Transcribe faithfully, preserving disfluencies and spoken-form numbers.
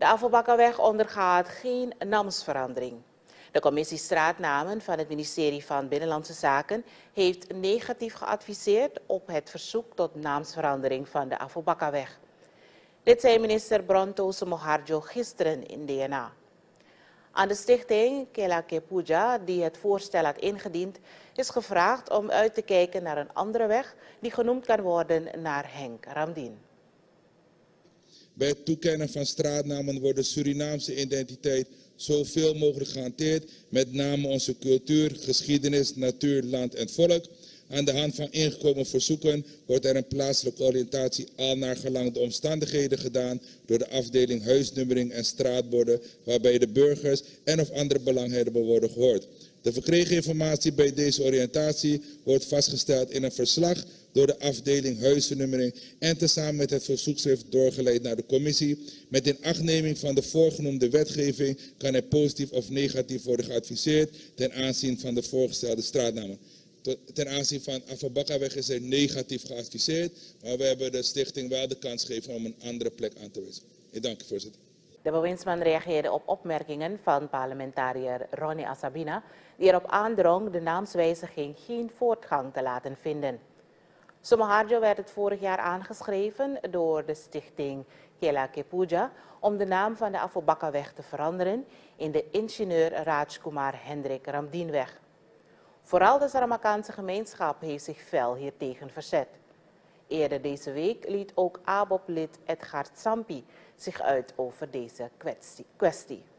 De Afobakkaweg ondergaat geen naamsverandering. De commissie straatnamen van het ministerie van Binnenlandse Zaken heeft negatief geadviseerd op het verzoek tot naamsverandering van de Afobakkaweg. Dit zei minister Bronto Moharjo gisteren in D N A. Aan de stichting Kelake Puja, die het voorstel had ingediend, is gevraagd om uit te kijken naar een andere weg die genoemd kan worden naar Henk Ramdien. Bij het toekennen van straatnamen wordt de Surinaamse identiteit zoveel mogelijk gehanteerd, met name onze cultuur, geschiedenis, natuur, land en volk. Aan de hand van ingekomen verzoeken wordt er een plaatselijke oriëntatie al naar gelang de omstandigheden gedaan door de afdeling huisnummering en straatborden, waarbij de burgers en of andere belanghebbenden worden gehoord. De verkregen informatie bij deze oriëntatie wordt vastgesteld in een verslag door de afdeling huisnummering en tezamen met het verzoekschrift doorgeleid naar de commissie. Met inachtneming van de voorgenoemde wetgeving kan er positief of negatief worden geadviseerd ten aanzien van de voorgestelde straatnamen. Ten aanzien van Afobakkaweg is er negatief geadviseerd, maar we hebben de stichting wel de kans gegeven om een andere plek aan te wijzen. Ik dank u, voorzitter. De bewindsman reageerde op opmerkingen van parlementariër Ronnie Asabina, die erop aandrong de naamswijziging geen voortgang te laten vinden. Moharjo werd het vorig jaar aangeschreven door de stichting Kelake Puja om de naam van de Afobakkaweg te veranderen in de ingenieur Rajkumar Hendrik Ramdienweg. Vooral de Saramaccaanse gemeenschap heeft zich fel hiertegen verzet. Eerder deze week liet ook A B O P-lid Edgar Sampi zich uit over deze kwestie.